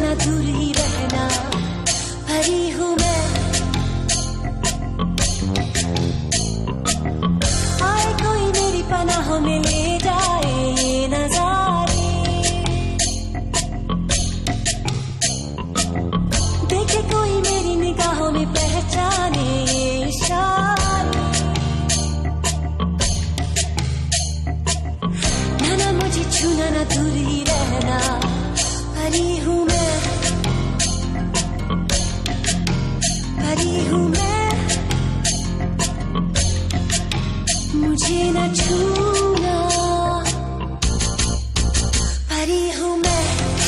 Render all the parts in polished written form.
ना दूर ही रहना, परी हूँ मैं। आए कोई मेरी पनाहों में ले जाए ये नजारे, देखे कोई मेरी निगाहों में पहचाने ये इशारे। ना मुझे छूना ना दूर ही रहना, परी हूँ मैं, परी हूँ मैं। मुझे न छूना, परी हूँ मैं।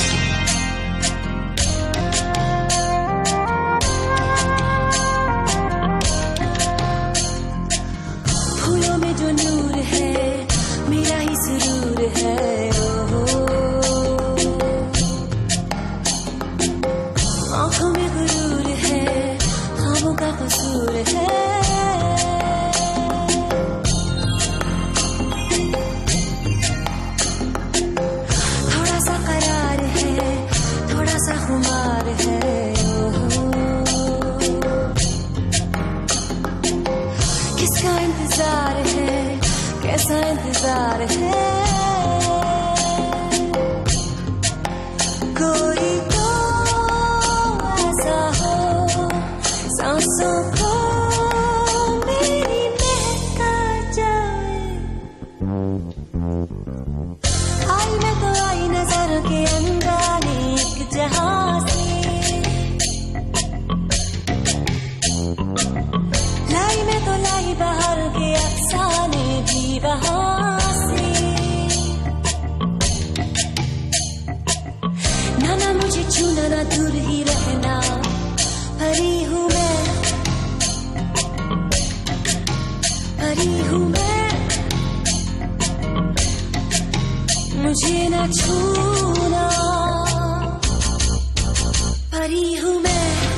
फूलों में जो नूर है मेरा ही सुरूर है, आँखों में गुरूर है, ख्वाबों का कसूर है। थोड़ा सा करार है, थोड़ा सा खुमार है, किसका इंतजार है, कैसा इंतजार है। कोई तो ऐसा हो सांसों को मेरी महका जाए। आई मैं तो आई नजरों के अंगाने एक जहां से, लाई मैं तो लाई बाहर के अफसाने भी वहां से। ना मुझे छूना ना दूर ही रहना, परी हूँ मैं, परी हूँ मैं। मुझे ना छूना, परी हूँ मैं।